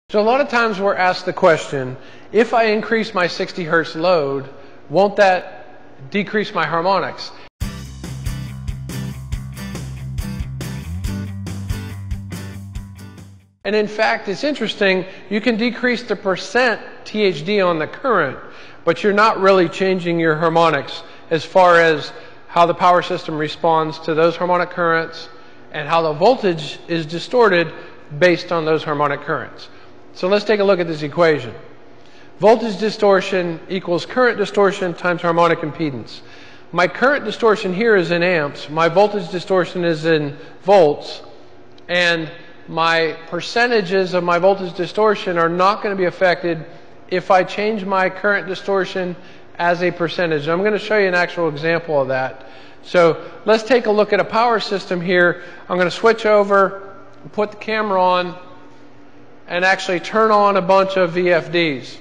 So a lot of times we're asked the question, if I increase my 60 hertz load, won't that decrease my harmonics? And in fact, it's interesting, you can decrease the percent THD on the current, but you're not really changing your harmonics as far as how the power system responds to those harmonic currents and how the voltage is distorted based on those harmonic currents. So let's take a look at this equation. Voltage distortion equals current distortion times harmonic impedance. My current distortion here is in amps. My voltage distortion is in volts. And my percentages of my voltage distortion are not going to be affected if I change my current distortion as a percentage. I'm going to show you an actual example of that. So let's take a look at a power system here. I'm going to switch over, put the camera on, and actually turn on a bunch of VFDs.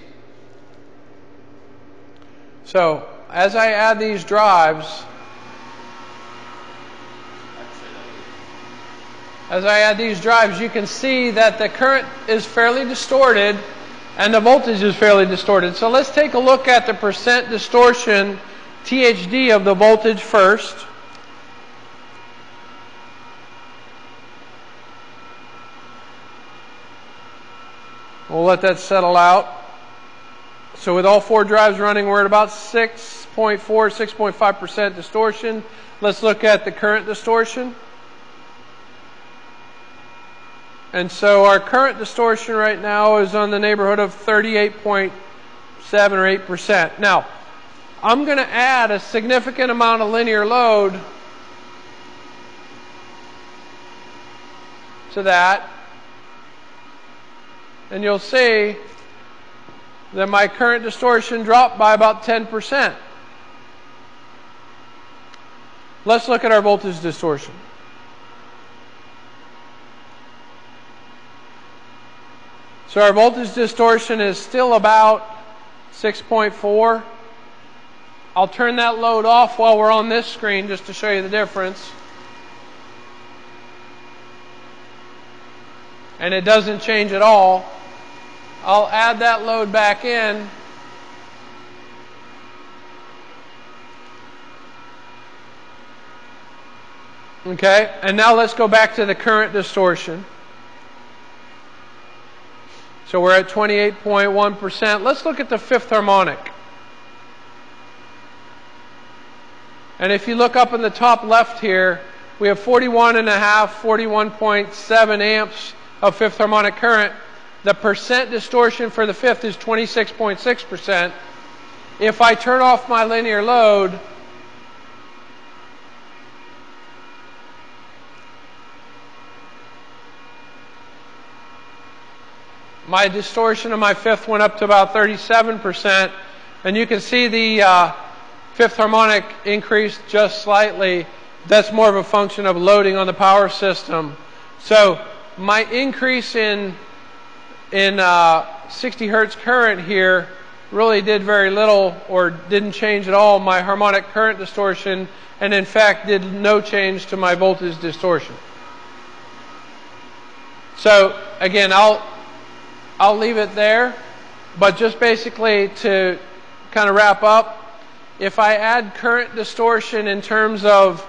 So as I add these drives, you can see that the current is fairly distorted and the voltage is fairly distorted. So let's take a look at the percent distortion THD of the voltage first. We'll let that settle out. So with all four drives running, we're at about 6.4, 6.5% distortion. Let's look at the current distortion. And so our current distortion right now is on the neighborhood of 38.7 or 8%. Now, I'm going to add a significant amount of linear load to that. And you'll see that my current distortion dropped by about 10%. Let's look at our voltage distortion. So our voltage distortion is still about 6.4. I'll turn that load off while we're on this screen just to show you the difference. And it doesn't change at all. I'll add that load back in. Okay, and now let's go back to the current distortion. So we're at 28.1%. Let's look at the fifth harmonic. And if you look up in the top left here, we have 41.5, 41.7 amps of fifth harmonic current. The percent distortion for the fifth is 26.6%. If I turn off my linear load, my distortion of my fifth went up to about 37%. And you can see the fifth harmonic increased just slightly. That's more of a function of loading on the power system. So my increase in 60 hertz current here really did very little or didn't change at all my harmonic current distortion, and in fact did no change to my voltage distortion. So again, I'll leave it there, but just basically to kind of wrap up, if I add current distortion in terms of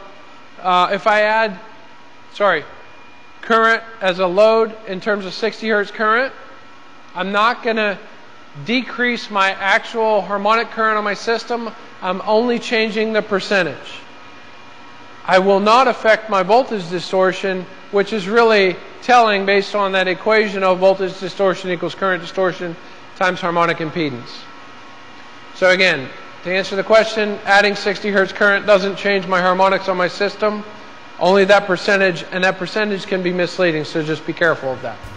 current as a load in terms of 60 hertz current, I'm not going to decrease my actual harmonic current on my system. I'm only changing the percentage. I will not affect my voltage distortion, which is really telling based on that equation of voltage distortion equals current distortion times harmonic impedance. So again, to answer the question, adding 60 hertz current doesn't change my harmonics on my system. Only that percentage, and that percentage can be misleading, so just be careful of that.